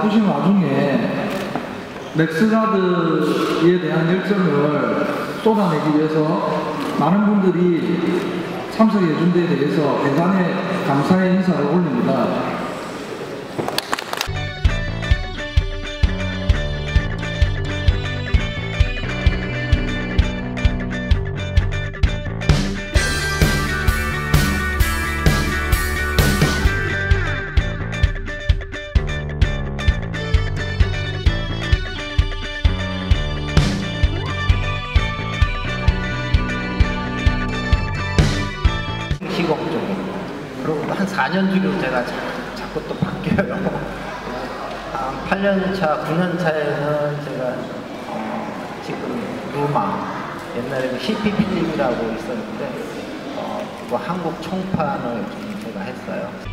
바쁘신 와중에 렉스가드에 대한 열정을 쏟아내기 위해서 많은 분들이 참석해 준 데에 대해서 대단히 감사의 인사를 올립니다. 시공적으로. 그리고 한 4년 뒤로 제가 자꾸 또 바뀌어요. 한 8년 차, 9년 차에는 제가 지금 루마, 옛날에 CP 필름이라고 있었는데 그거 한국 총판을 좀 제가 했어요.